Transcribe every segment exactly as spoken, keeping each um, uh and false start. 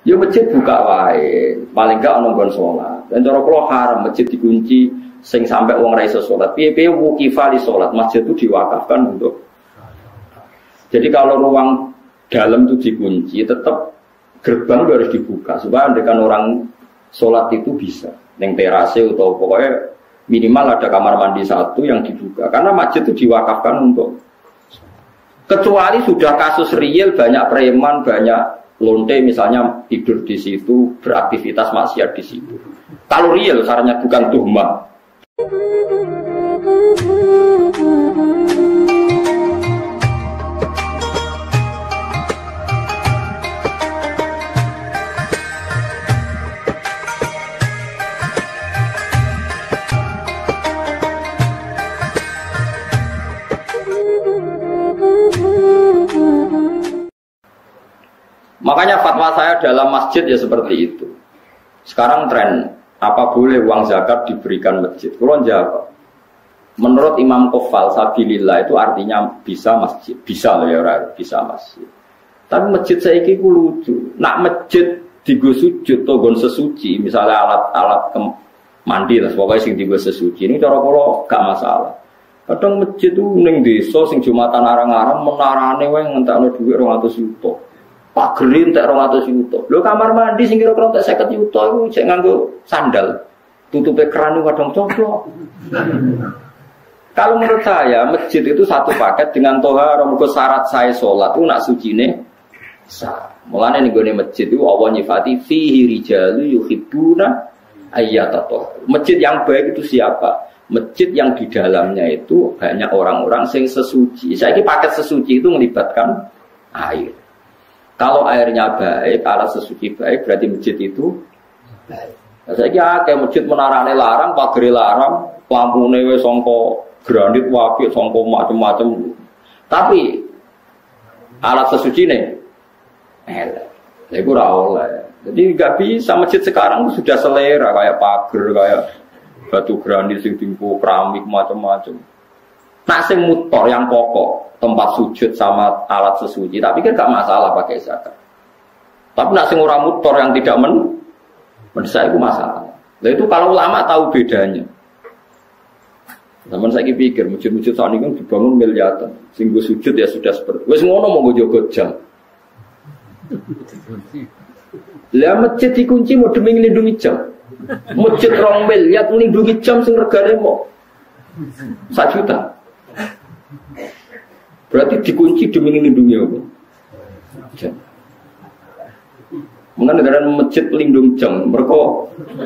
Ya masjid buka wae, paling gak ana nggon salat. Dan cara kula haram masjid dikunci sing sampai wong ra iso salat. Piye-piye wuqifa li salat, masjid itu diwakafkan untuk. Jadi kalau ruang dalam itu dikunci, tetap gerbang itu harus dibuka supaya andekan orang salat itu bisa. Ning terase atau pokoknya minimal ada kamar mandi satu yang dibuka. Karena masjid itu diwakafkan untuk. Kecuali sudah kasus real banyak preman, banyak lonte misalnya tidur di situ, beraktivitas maksiat di situ. Kalau real sarannya bukan tuhmah. Makanya fatwa saya dalam masjid ya seperti itu. Sekarang tren, apa boleh uang zakat diberikan masjid? Kalau jawab, menurut Imam Qofal sabilillah itu artinya bisa masjid, bisa loh ya orang, bisa masjid. Tapi masjid saya ini lucu. Nak masjid digo sujud atau gon sesuci, misalnya alat-alat mandi lah, pokoknya sing digo sesuci ini cara kalau gak masalah. Kadang masjid itu ning desa sing Jumatan arang-arang menarane wae ngentekno dhuwit rong atus juta. Pak Gerin tak rong atus juta. Lho kamar mandi sing kira-kira tak seket juta iku cek nganggo sandal. Tutupe keran wadong coplok. Kalau menurut saya masjid itu satu paket dengan tohara, mergo syarat saya salat itu nak sucine sah. Mulane ning gone masjid itu Allah nyifati fihi rijalu yuhibbuna ayyatatoh. Masjid yang baik itu siapa? Masjid yang di dalamnya itu banyak orang-orang sing sesuci. Saiki paket sesuci itu melibatkan air. Kalau airnya baik, alat sesuci baik, berarti masjid itu baik. Nah, saya kira kayak masjid menarane larang, pagere larang, lampune wis sangka granit wapi, sangka macam-macam. Tapi alat sesucine elek. Lha iku ora oleh. Jadi enggak bisa masjid sekarang sudah selera kayak pager, kayak batu granit sing timpo keramik macam-macam. Nah, sing motor yang pokok, tempat sujud sama alat sesuci, tapi kan gak masalah pakai zakat. Tapi nak sing ora motor yang tidak men mendesak itu masalah. Nah itu kalau ulama tahu bedanya. Zaman saya pikir masjid-masjid saat ini kan dibangun miliaran, sing go sujud ya sudah seperti. Wis ngono mau jogo jam. Lah masjid dikunci mau demi nglindungi jam. Masjid rong miliar nglindungi jam sing regane mau satu juta. Berarti dikunci demi melindungi apa? Jam. Mengenai dalam masjid pelindung jam, mereka.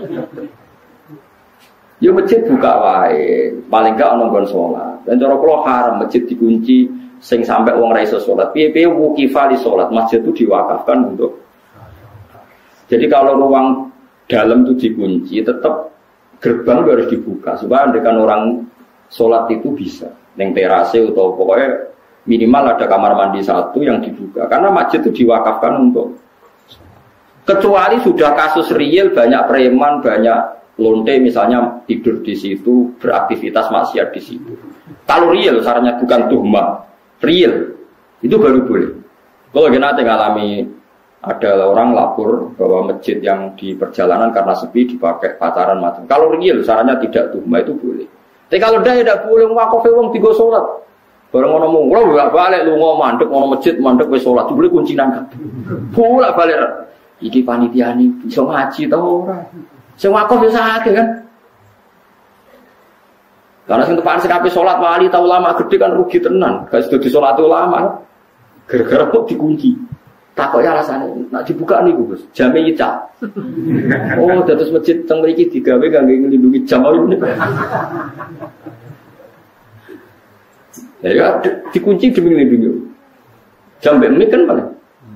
Ya masjid buka wae, paling gak ana nggon salat. Dan cara kula haram masjid dikunci sing sampai wong ra iso salat. Piye-piye wuqifa li salat, masjid itu diwakafkan untuk. Jadi kalau ruang dalam itu dikunci, tetap gerbang itu harus dibuka supaya andekan orang salat itu bisa. Ning terase atau pokoknya minimal ada kamar mandi satu yang dibuka. Karena masjid itu diwakafkan untuk. Kecuali sudah kasus real banyak preman, banyak lonte misalnya tidur di situ, beraktivitas maksiat di situ. Kalau real sarannya bukan tuhmah, real itu baru boleh. Kalau nanti ngalami ada orang lapor bahwa masjid yang di perjalanan karena sepi dipakai pacaran macam. Kalau real sarannya tidak tuhmah itu boleh. Tapi kalau dah tidak boleh wakofe wong tiga sholat. Bareng ngono mung, lho gak balik lu ngono mandek ngono masjid mandek wis sholat, boleh kunci nang kabeh. Bolak balik. Iki panitiane iso ngaji ta ora? Sing wakof ya sakit kan. Karena sing tepan sing ape sholat wali ta ulama gede kan rugi tenan. Gak sedo sholat ulama. Gara-gara kok dikunci. Takok ya rasane, nak dibuka niku Gus. Jame nyicak. Oh, dados masjid teng mriki digawe kangge nglindungi jam niku. Ya, dikunci demi nglindungi. Jam mbek kan paling.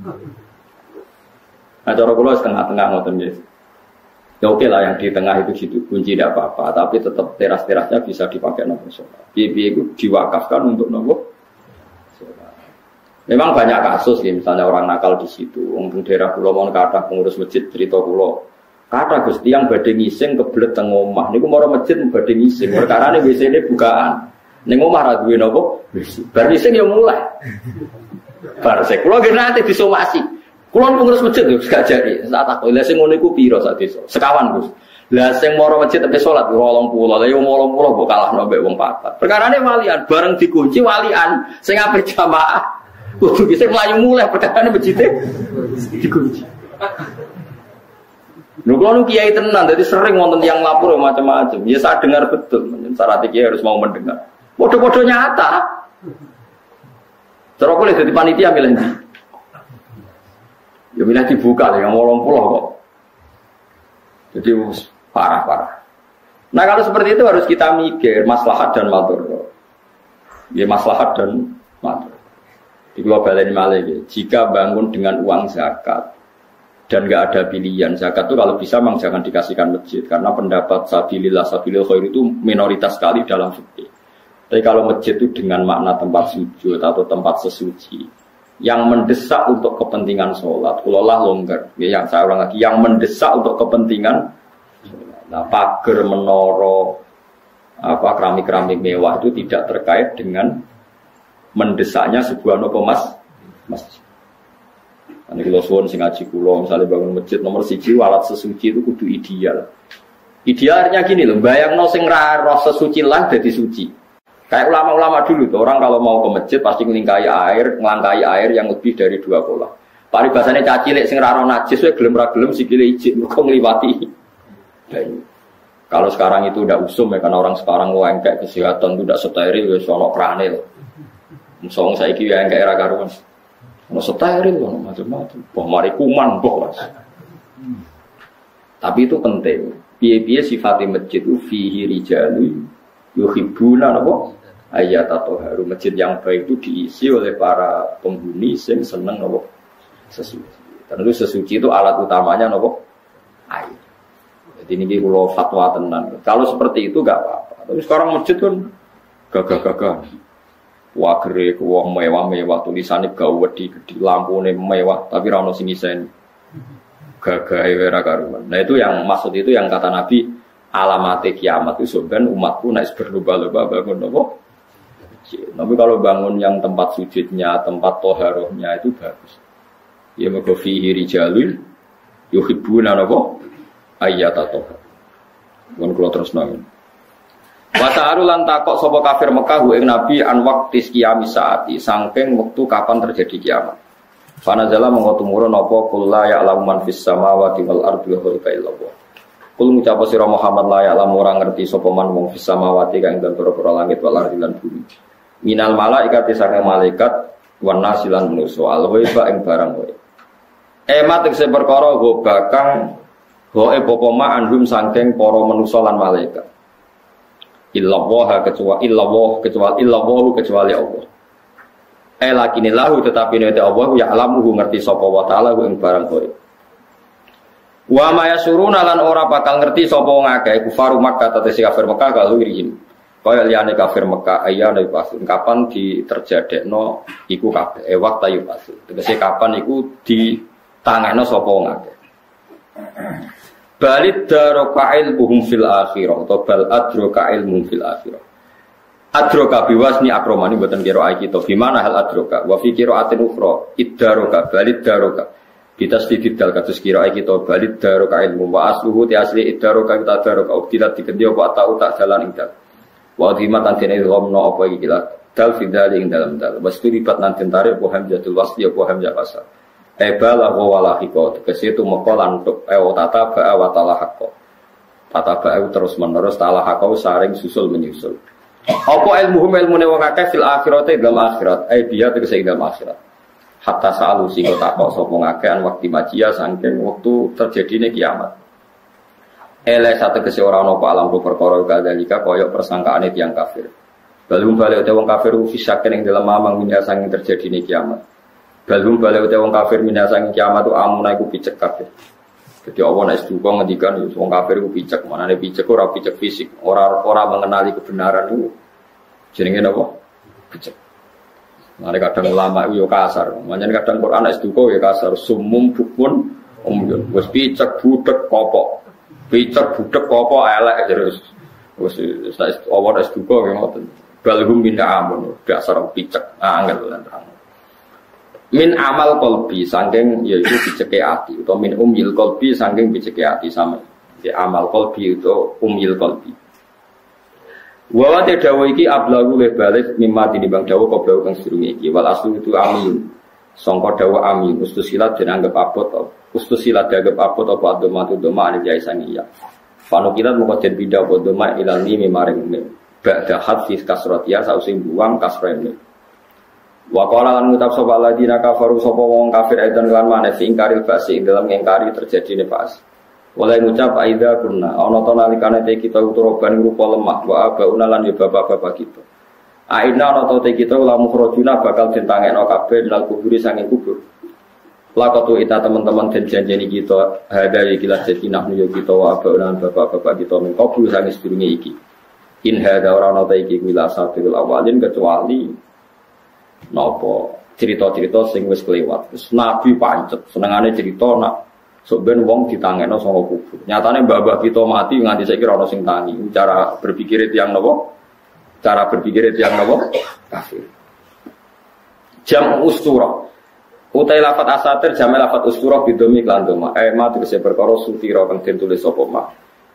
Nah, cara kula setengah-tengah ngoten nggih. Ya oke lah yang di tengah itu situ kunci tidak apa-apa, tapi tetap teras-terasnya bisa dipakai nomor sholat. Piye-piye itu diwakafkan untuk nomor. Memang banyak kasus ya, misalnya orang nakal di situ. Untuk daerah Pulau Mon kata pengurus masjid cerita Pulau, kata Gusti yang badhe ngising kebelet teng omah. Niku mara masjid badhe ngising. Perkarane W C-ne bukaan. Ning omah ra duwe napa? Bar ngising ya mulai. Bar sek kula nggih nate disomasi. Kulon pengurus masjid yo gak jari. Saat aku lha sing ngono iku pira sak desa? Sekawan, Gus. Lah sing moro masjid tepe salat wolong puluh. Lah yo wolong puluh kok kalahno mbek wong papat. Perkarane walian bareng dikunci walian sing ape jamaah. Kudu bisa mlayu mulai perkarane masjid dikunci. Lho kalau kiai tenan, jadi sering wonten yang lapor macam-macam. Ya saya dengar betul, syarat kiai harus mau mendengar. Bodoh-bodoh nyata. Terus boleh jadi panitia milih ndi? Ya milih dibuka yang wolong puluh kok. Jadi parah-parah. Nah kalau seperti itu harus kita mikir maslahat dan madhar. Ya maslahat dan madhar. Di global ini malah jika bangun dengan uang zakat dan nggak ada pilihan zakat itu kalau bisa memang jangan dikasihkan masjid karena pendapat sabilillah sabilil khair itu minoritas sekali dalam fikih. Tapi kalau masjid itu dengan makna tempat sujud atau tempat sesuci yang mendesak untuk kepentingan sholat, kulolah longgar. Ya, yang saya ulang lagi, yang mendesak untuk kepentingan, nah, pagar, menara, apa keramik-keramik mewah itu tidak terkait dengan mendesaknya sebuah nopo mas masjid. Ini kalau suwon sing ngaji kulo, misalnya bangun masjid nomor siji alat sesuci itu kudu ideal. Idealnya gini loh, bayang no sing roh sesuci lah jadi suci. Kayak ulama-ulama dulu tuh, orang kalau mau ke masjid pasti ngelingkai air, ngelangkai air yang lebih dari dua kolah. Paribasane cacilik sing roh najis, we gelem ra gelem sikile ijik, mergo ngliwati. Kalau sekarang itu udah usum ya, karena orang sekarang wengkek kesehatan itu udah steril, wis ono krane lho. Musuh saiki ya engkek ra karuan. Ono steril loh macam-macam. Boh mari kuman boh Mas. Tapi itu penting. Piye-piye sifatnya masjid itu fihi rijalu yuhibbuna napa? Ayat atau haru masjid yang baik itu diisi oleh para penghuni yang seneng napa? Sesuci. Tentu sesuci itu alat utamanya napa? Air. Jadi ini kalau fatwa tenan. Kalau seperti itu enggak apa-apa. Tapi sekarang masjid kan gagah-gagah. Wah gere wong mewah-mewah tulisane gawe gede lampune mewah tapi ra ono sing ngisen gagahe ora karuan. Nah itu yang maksud itu yang kata Nabi alamate kiamat itu sebenarnya umatku nek berlomba-lomba bangun apa? Tapi kalau bangun yang tempat sujudnya, tempat toharohnya itu bagus. Ya mergo fihi rijalun yuhibbuna apa? Ayat atau. Mun kula terus nang. Wasa'aru lan takok sapa kafir Mekah ing Nabi an waqtis qiyamis saati saking wektu kapan terjadi kiamat. Fanazala mongko tumurun apa kul la ya'lamu man fis samawati wal ardi ghaiba illallah. Kul ngucap sira Muhammad la ya'lamu ora ngerti sapa man wong fis samawati kang ing pira-pira langit wal ardi lan bumi. Minal malaikati saking malaikat wan nasilan manusa al ghaiba ing barang wae. Emat sing perkara go bakang goe popoma anhum saking para manusa lan malaikat. Illallah kecuali illallah kecuali illallah kecuali Allah. Eh lakini lahu tetapi nek Allah ya alamuhu ngerti sapa wa taala ing barang kowe. Wa ma yasuruna lan ora bakal ngerti sapa wong akeh kufaru Makkah tetesi kafir Mekah kalau irihim. Kaya liyane kafir Mekah ayane pas kapan diterjadekno iku kabeh e waktu yu pas. Tegese kapan iku ditangekno sapa wong akeh. Balid daroka ilmuhum fil akhirah atau bal adroka ilmuhum fil akhirah. Adroka biwasni akromani buatan kira ayat kita. Gimana hal adroka? Wa fi qiraatin ukhra iddaroka balid daroka. Bitasdidid dal kados kira ayat kita balid daroka ilmu wa asluhu ti asli iddaroka kita daroka ubtilat dikendi apa tau tak jalan ing dal. Wa dhimat lan dene ghamna apa iki dal fidali ing dalam dal. Wastu ribat nan tentare apa hamzatul wasli apa hamzah wasal. Ebala wala hiko tegese itu mekolan untuk ewo tata ba wa talahaqo. Tata ba terus menerus talahaqo saring susul menyusul. Apa ilmuhum ilmune wong akeh fil akhirate dalam akhirat, ai dia tegese dalam akhirat. Hatta sa'alu sing takok sapa ngakeh an waktu majia saking wektu terjadine kiamat. Ele sategese ora ana apa alam perkara kadalika kaya persangkaane tiyang kafir. Balung balik te wong kafir fisaken ing dalam mamang minyak saking terjadine kiamat. Balung balik uta wong kafir minasang kiamat tu amuna iku picek kabeh. Dadi Allah nek duka ngendikan wong kafir iku picek, manane picek ora picek fisik, ora ora mengenali kebenaran iku. Jenenge napa? Picek. Mane kadang ulama iku yo kasar, manjen kadang Quran nek duka yo kasar, sumum bukun umyun. Wis picek budek kopok. Picek budek kopok elek terus. Wis nek Allah nek duka yo ngoten. Balhum min amun, dasar picek angel lan terang. Min amal kolbi saking yaitu biceke ati atau min umil kolbi saking biceke ati sama. Di amal kolbi itu umil kolbi. Wa te dawa iki ablagu le balik mimma tinimbang dawa koblau kang sedurunge iki wal aslu itu amin. Sangka dawa amin ustusilat dianggap abot ustusilat dianggap abot apa adomatu doma ali jaisan iya. Fanukilat muka den bidah apa doma ilani mimaring me. Ba'da hadis kasrotia sausi buang kasrene. Wa qala lan ngucap sapa ladina kafaru sapa wong kafir aidan lan maneh ingkaril basi dalam ngingkari terjadine bas. Oleh ngucap aida kunna ana to nalikane te kita uturoban rupa lemah wa abauna lan bapak-bapak kita. Aina ana to te kita lamu khrojuna bakal ditangekno kabeh dal kuburi sange kubur. Lakatu ita teman-teman den janjeni kita hada iki la jetinah yo kita wa abauna lan bapak-bapak kita men kubur sange sedurunge iki. In hada ora ana te iki kuwi sabil awalin kecuali nopo cerita-cerita sing wis kelewat. Terus Nabi pancet senengane cerita nak sok ben wong ditangekno saka kubur. Nyatane mbah-mbah kita mati nganti saiki ora ono sing tangi. Cara berpikir tiyang napa? Cara berpikir tiyang napa? Kafir. Jam ustura. Utai lafat asatir jam lafat ustura bidomi lan doma. Eh ma tegese perkara sutira kang den tulis sapa ma.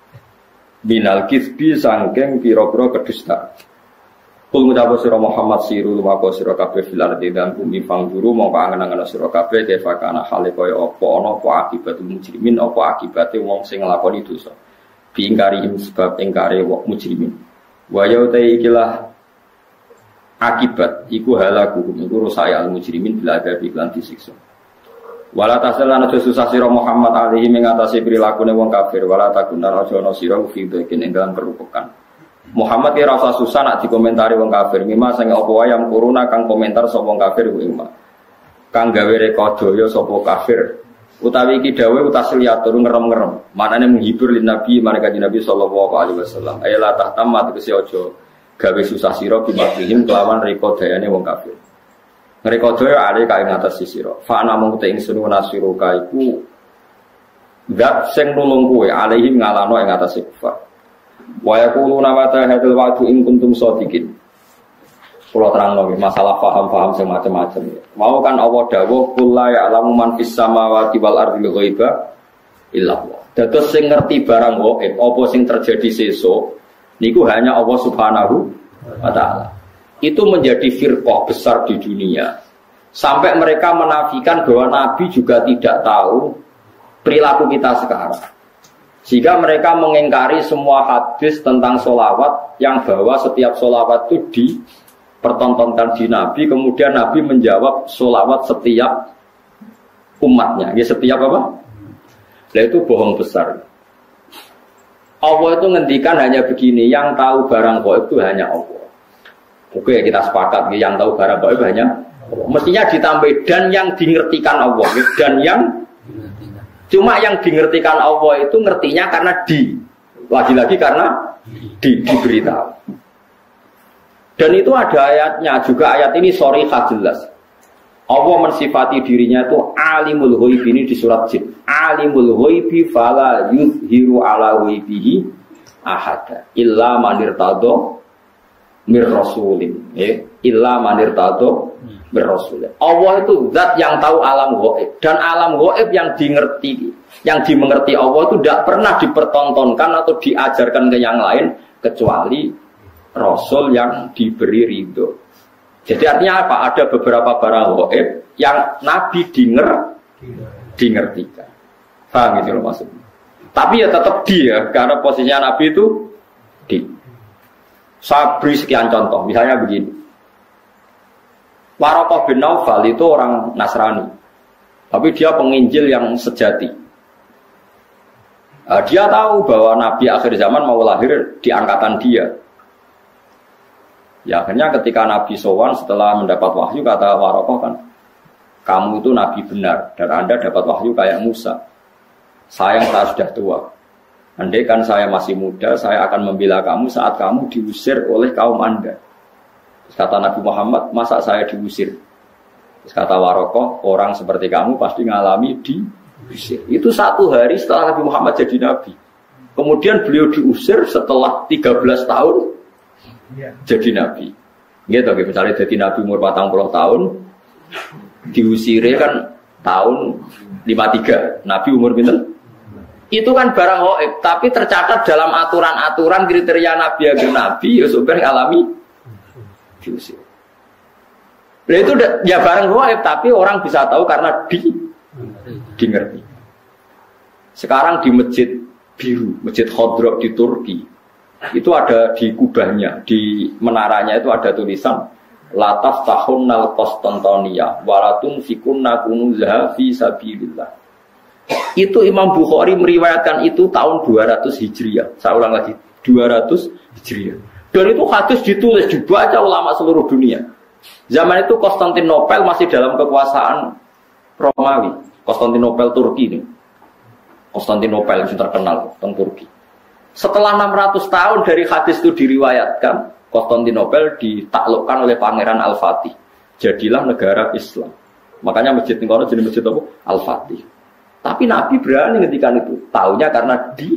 Binal kisbi sangking pira-pira kedustaan. Kul ngucap sira Muhammad siru lumako sira kabeh fil ardi dan bumi fangguru mongko angen-angen sira kabeh kefakana hale kaya apa ana apa akibat mujrimin apa akibate wong sing nglakoni dosa. Diingkari sebab ingkare wong mujrimin. Wa ya ta ikilah akibat iku halaku iku rusak al mujrimin bila ada iklan disiksa. Wala tasalana susah sira Muhammad alaihi mengatasi prilakune wong kafir wala takunan aja ana sira fi dhekin ing dalam kerupukan. Muhammad ki rasa susah nak dikomentari wong kafir. Mima sing apa wae yang kuruna kang komentar sapa wong kafir kuwi mah. Kang gawe rekodaya sapa kafir. Utawi iki dawuh utasliatur ngerem-ngerem. Manane menghibur lin Nabi marang Nabi sallallahu alaihi wasallam. Ayala tahtamat kese aja gawe susah sira bimaklihim kelawan rekodayane wong kafir. Rekodaya ale kae ngatas sira. Fa ana mung te ingsun nasiruka iku zat sing nulung kowe alaihim ngalano ing atas kufar. Wa yaquluna mata hadzal wa'du in kuntum shadiqin. Kula terangno masalah paham-paham sing macam-macam. Mau kan Allah dawuh qul la ya'lamu man fis samawati wal ardi ghaiba illa Allah. Dados sing ngerti barang gaib apa sing terjadi sesuk niku hanya Allah Subhanahu wa taala. Itu menjadi firqah besar di dunia. Sampai mereka menafikan bahwa Nabi juga tidak tahu perilaku kita sekarang. Sehingga mereka mengingkari semua hadis tentang sholawat yang bahwa setiap sholawat itu dipertontonkan di Nabi. Kemudian Nabi menjawab sholawat setiap umatnya. Ya setiap apa? Nah itu bohong besar. Allah itu ngendikan hanya begini, yang tahu barang gaib itu hanya Allah. Oke kita sepakat, yang tahu barang gaib hanya Allah. Mestinya ditambah dan yang dingertikan Allah. Dan yang cuma yang dingertikan Allah itu ngertinya karena di, lagi-lagi karena di, diberitahu. Dan itu ada ayatnya juga, ayat ini sharihah jelas. Allah mensifati dirinya itu alimul ghaib ini di surat Jin. Alimul ghaibi fala yuzhiru ala ghaibihi ahada illa man irtado mir rasulin. Eh, illa man irtado mir-rasul. Allah itu zat yang tahu alam gaib dan alam gaib yang dimengerti, yang dimengerti Allah itu tidak pernah dipertontonkan atau diajarkan ke yang lain kecuali Rasul yang diberi ridho. Jadi artinya apa? Ada beberapa barang gaib yang Nabi dinger, dingertikan. Paham gitu loh maksudnya. Tapi ya tetap dia karena posisinya Nabi itu di. Saya beri sekian contoh, misalnya begini. Waraqah bin Naufal itu orang Nasrani, tapi dia penginjil yang sejati. Nah, dia tahu bahwa Nabi akhir zaman mau lahir di angkatan dia. Ya akhirnya ketika Nabi sowan setelah mendapat wahyu kata Waraqah kan, kamu itu Nabi benar dan Anda dapat wahyu kayak Musa. Sayang saya sudah tua. Andai kan saya masih muda, saya akan membela kamu saat kamu diusir oleh kaum Anda. Kata Nabi Muhammad, masa saya diusir? Terus kata Waraqah, orang seperti kamu pasti ngalami diusir. Itu satu hari setelah Nabi Muhammad jadi Nabi. Kemudian beliau diusir setelah tiga belas tahun jadi Nabi. Gitu, misalnya jadi Nabi umur empat puluh tahun, diusire kan tahun lima tiga. Nabi umur pinten? Itu kan barang gaib, tapi tercatat dalam aturan-aturan kriteria Nabi ya Nabi ya sebenarnya alami diusir. Nah itu ya barang gaib, tapi orang bisa tahu karena di di ngerti. Sekarang di masjid biru, masjid Khodro di Turki, itu ada di kubahnya, di menaranya itu ada tulisan Latas tahunnal Konstantinia walatun fikunna kunuzaha fi sabilillah. Itu Imam Bukhari meriwayatkan itu tahun dua ratus Hijriah. Saya ulang lagi, dua ratus Hijriah. Dan itu hadis ditulis, dibaca ulama seluruh dunia. Zaman itu Konstantinopel masih dalam kekuasaan Romawi. Konstantinopel Turki ini. Konstantinopel yang terkenal tentang Turki. Setelah enam ratus tahun dari hadis itu diriwayatkan, Konstantinopel ditaklukkan oleh Pangeran Al-Fatih. Jadilah negara Islam. Makanya masjid ini jadi masjid apa? Al-Fatih. Tapi Nabi berani ngendikan itu. Taunya karena di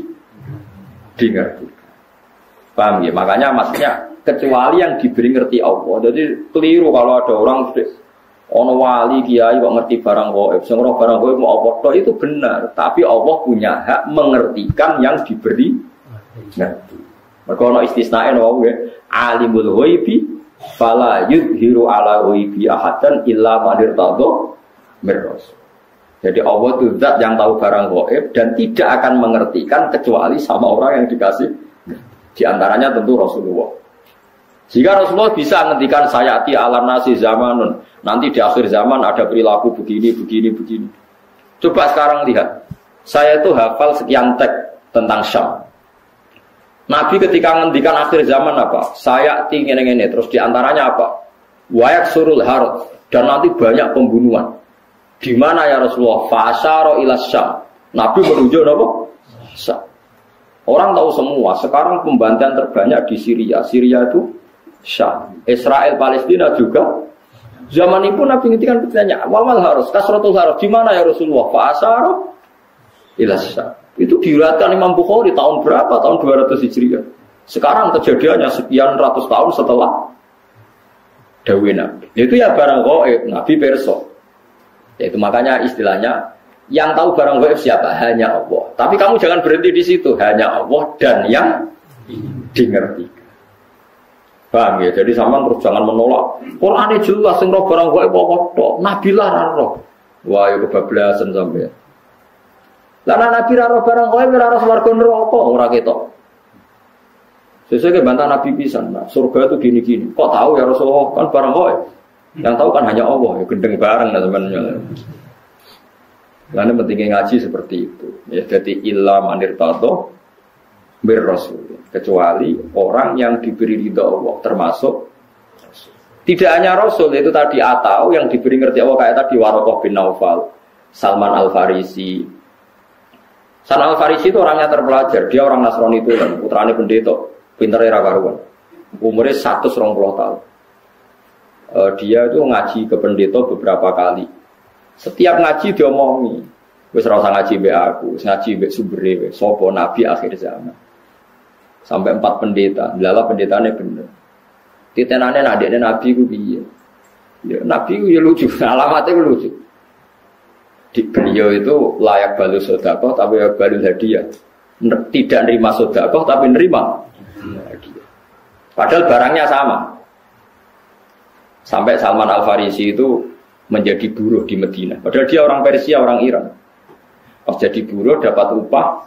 di ngerti. Paham ya? Makanya maksudnya kecuali yang diberi ngerti Allah. Jadi keliru kalau ada orang ono wali kiai kok ngerti barang gaib, sing ora barang gaib mau apa tok itu benar, tapi Allah punya hak mengertikan yang diberi ngerti. Mergo ono istisnae wae ya, alimul ghaibi fala yudhiru ala ghaibi ahadan illa man irtadha mirras. Jadi Allah itu zat yang tahu barang gaib dan tidak akan mengertikan kecuali sama orang yang dikasih. Di antaranya tentu Rasulullah. Jika Rasulullah bisa menghentikan sayati ala nasi zamanun, nanti di akhir zaman ada perilaku begini, begini, begini. Coba sekarang lihat, saya itu hafal sekian teks tentang Syam. Nabi ketika menghentikan akhir zaman apa? Sayati ini-ini, terus di antaranya apa? Wayak surul harut, dan nanti banyak pembunuhan. Di mana ya Rasulullah? Fa'asyara ila Syam. Nabi menunjuk apa? Syam. Orang tahu semua, sekarang pembantaian terbanyak di Syria. Syria itu Syam. Israel Palestina juga. Zaman itu Nabi ngintikan bertanya, wamal harus kasratul harus di mana ya Rasulullah? Fa'asyara ila Syam. Itu diriwayatkan Imam Bukhari tahun berapa? Tahun dua ratus Hijriah. Sekarang kejadiannya sekian ratus tahun setelah dawuh Nabi. Itu ya barang gaib, Nabi perso. Yaitu makanya istilahnya yang tahu barang gaib siapa? Hanya Allah. Tapi kamu jangan berhenti di situ, hanya Allah dan yang dimengerti. Paham ya? Jadi sama terus jangan menolak. Qur'ane jelas sing roh barang gaib apa tok. Nabi lah ra roh. Wah, ya kebablasan sampean. Lah Nabi ra roh barang gaib ora roh swarga neraka ora ketok. Sesuai bantah Nabi pisan, nah, surga itu gini-gini. Kok tahu ya Rasulullah? Kan barang gaib. Yang tahu kan hanya Allah, ya gendeng bareng teman-teman. Lalu pentingnya ngaji seperti itu. Ya jadi illa manir tato bir rasul. Kecuali orang yang diberi ridha Allah, termasuk tidak hanya Rasul, itu tadi atau yang diberi ngerti Allah kayak tadi Waraqah bin Naufal, Salman Al-Farisi. Salman Al-Farisi itu orangnya terpelajar, dia orang Nasrani itu kan, putrane pendeta, pintere ra karuan. Umurnya seratus dua puluh tahun. Uh, dia itu ngaji ke pendeta beberapa kali. Setiap ngaji dia omongi, wis ora usah ngaji mbek aku, wis ngaji mbek sumbere wis sapa nabi akhir zaman. Sampai empat pendeta, lala pendetane bener. Titenane adikne nabi ku piye? Ya nabi ku ya lucu, alamatnya ku lucu. Di beliau itu layak balu sedekah tapi ya balu hadiah. Tidak nerima sedekah tapi nerima hadiah. Padahal barangnya sama. Sampai Salman Al-Farisi itu menjadi buruh di Madinah. Padahal dia orang Persia, orang Iran. Pas jadi buruh dapat upah,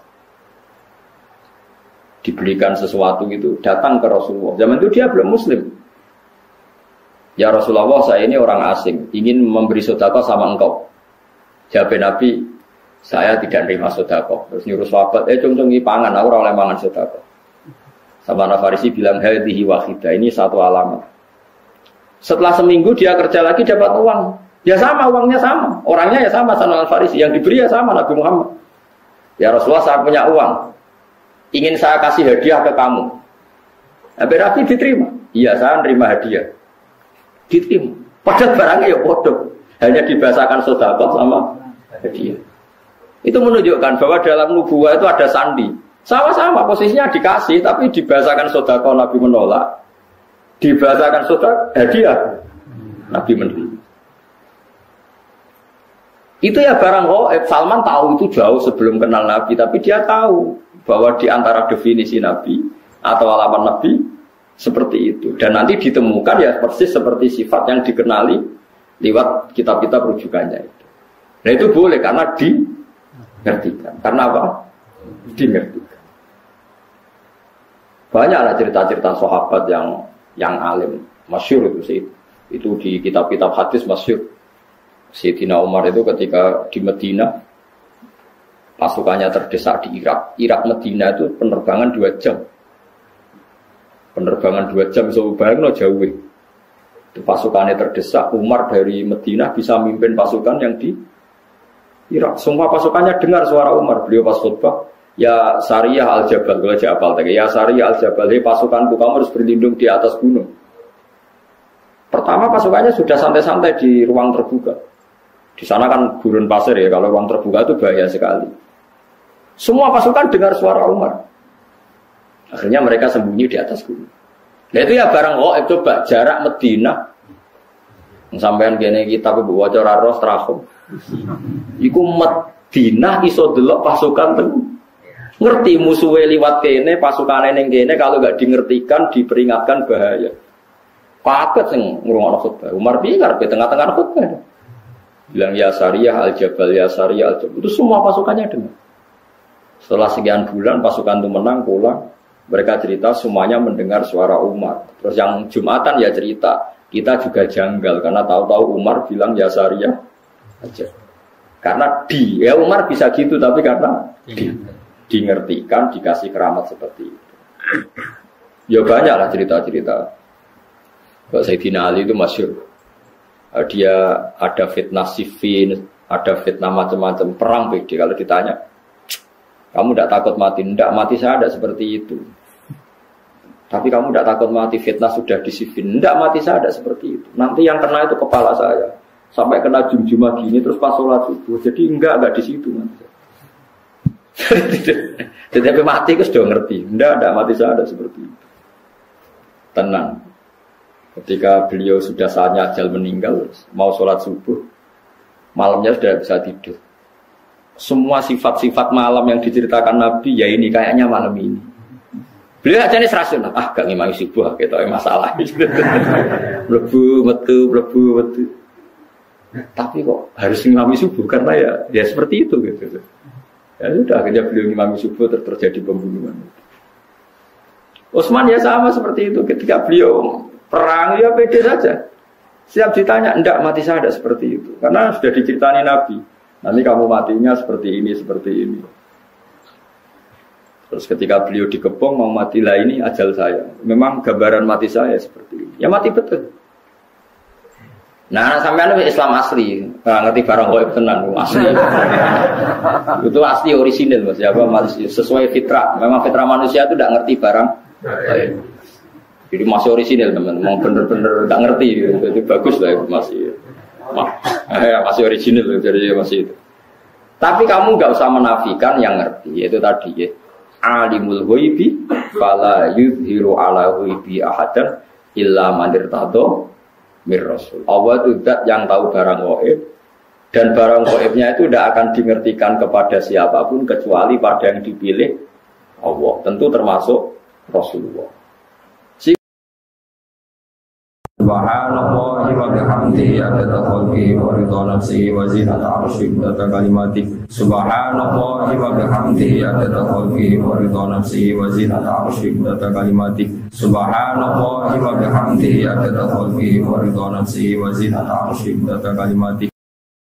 dibelikan sesuatu gitu, datang ke Rasulullah. Zaman itu dia belum Muslim. Ya Rasulullah, saya ini orang asing, ingin memberi sedekah sama engkau. Jawab Nabi, saya tidak nerima sedekah. Terus nyuruh sahabat, eh cung-cungi pangan, aku ora oleh mangan sedekah. Salman Al-Farisi bilang, hadhihi wahidah, ini satu alamat. Setelah seminggu dia kerja lagi dapat uang. Ya sama, uangnya sama. Orangnya ya sama, Salman Al-Farisi. Yang diberi ya sama, Nabi Muhammad. Ya Rasulullah, saya punya uang. Ingin saya kasih hadiah ke kamu. Nabi Rafi diterima. Iya, saya nerima hadiah. Diterima. Padahal barangnya ya bodoh. Hanya dibahasakan sedekah sama hadiah. Itu menunjukkan bahwa dalam nubuwah itu ada sandi. Sama-sama posisinya dikasih, tapi dibahasakan sedekah Nabi menolak. Dibahasakan sedekah hadiah Nabi menerima. Itu ya barang gaib. Salman tahu itu jauh sebelum kenal Nabi, tapi dia tahu bahwa di antara definisi Nabi atau alamat Nabi seperti itu. Dan nanti ditemukan ya persis seperti sifat yang dikenali lewat kitab-kitab rujukannya itu. Nah itu boleh karena dimengertikan. Karena apa? Dimengertikan. Banyaklah cerita-cerita sahabat yang yang alim, masyhur itu sih. Itu di kitab-kitab hadis masyhur. Sayyidina Umar itu ketika di Medina pasukannya terdesak di Irak. Irak Medina itu penerbangan dua jam. Penerbangan dua jam so bayangno jauh. Itu pasukannya terdesak, Umar dari Medina bisa mimpin pasukan yang di Irak. Semua pasukannya dengar suara Umar. Beliau pas khutbah, ya Sariyah al-Jabal, kalau Jabal tadi, ya Sariyah al-Jabal, hei pasukanku kamu harus berlindung di atas gunung. Pertama pasukannya sudah santai-santai di ruang terbuka. Di sana kan gurun pasir ya, kalau ruang terbuka itu bahaya sekali. Semua pasukan dengar suara Umar. Akhirnya mereka sembunyi di atas gunung. Nah itu ya barang oh coba jarak Medina. Sampean kene kita bawa cara ros trahom. Iku Medina iso delok pasukan teng. Ngerti musuhe liwat kene, pasukane ning kene kalau enggak dingertikan, diperingatkan bahaya. Kaget sing ngrungokno khutbah. Umar piye karepe tengah-tengah khutbah. Bilang ya Sariyah al-Jabal, ya Sariyah al-Jabal. Itu semua pasukannya dengar. Setelah sekian bulan pasukan itu menang pulang. Mereka cerita semuanya mendengar suara Umar. Terus yang Jumatan ya cerita, kita juga janggal karena tahu-tahu Umar bilang ya Sariyah aja. Karena di, ya Umar bisa gitu tapi karena di, di ngertikan, dikasih keramat seperti itu. Ya banyaklah cerita-cerita. Kalau Sayyidina Ali itu masyhur. Dia ada fitnah Siffin, ada fitnah macam-macam perang B D. Kalau ditanya, kamu tidak takut mati? Tidak, mati saya ada seperti itu. Tapi kamu tidak takut mati, fitnah sudah di Siffin? Tidak, mati saya ada seperti itu. Nanti yang kena itu kepala saya. Sampai kena jum-jumah gini, terus pas sholat subuh. Jadi enggak, enggak di situ. Tetapi mati itu sudah ngerti. Tidak, tidak, mati saya ada seperti itu. Tenang. Ketika beliau sudah saatnya ajal meninggal, mau sholat subuh, malamnya sudah bisa tidur. Semua sifat-sifat malam yang diceritakan Nabi, ya ini kayaknya malam ini. Beliau aja nih serasional, ah gak ngimami subuh, gitu masalah. Mlebu metu, mlebu metu. Tapi kok harus ngimami subuh karena ya, ya seperti itu gitu. Ya sudah akhirnya beliau ngimami subuh ter terjadi pembunuhan. Utsman ya sama seperti itu ketika beliau perang ya pede saja. Siap ditanya, enggak mati saya ada seperti itu. Karena sudah diceritani Nabi. Nanti kamu matinya seperti ini, seperti ini. Terus ketika beliau dikepung mau mati lah ini ajal saya. Memang gambaran mati saya seperti ini. Ya mati betul. Nah sampean Islam asli, nggak ngerti barang gaib tenan asli. Itu asli orisinil Mas. Ya sesuai fitrah. Memang fitrah manusia itu tidak ngerti barang gaib. Jadi masih orisinil teman, mau bener-bener nggak ngerti, jadi bagus lah itu masih, ya, masih orisinil jadi masih itu. Tapi kamu nggak usah menafikan yang ngerti, yaitu tadi ya, alimul ghaibi, fala yudhiru ala ghaibi ahadan illa man irtado mir rasul. Allah itu zat yang tahu barang gaib dan barang gaibnya itu tidak akan dimengertikan kepada siapapun kecuali pada yang dipilih Allah. Tentu termasuk Rasulullah. Subhanallahi wa bihamdihi adada khalqihi wa ridha nafsihi wa zinata arsyihi wa adada kalimatihi. Subhanallahi wa bihamdihi adada khalqihi wa ridha nafsihi wa zinata arsyihi wa adada kalimatihi. Subhanallahi wa bihamdihi adada khalqihi wa ridha nafsihi wa zinata arsyihi wa adada kalimatihi.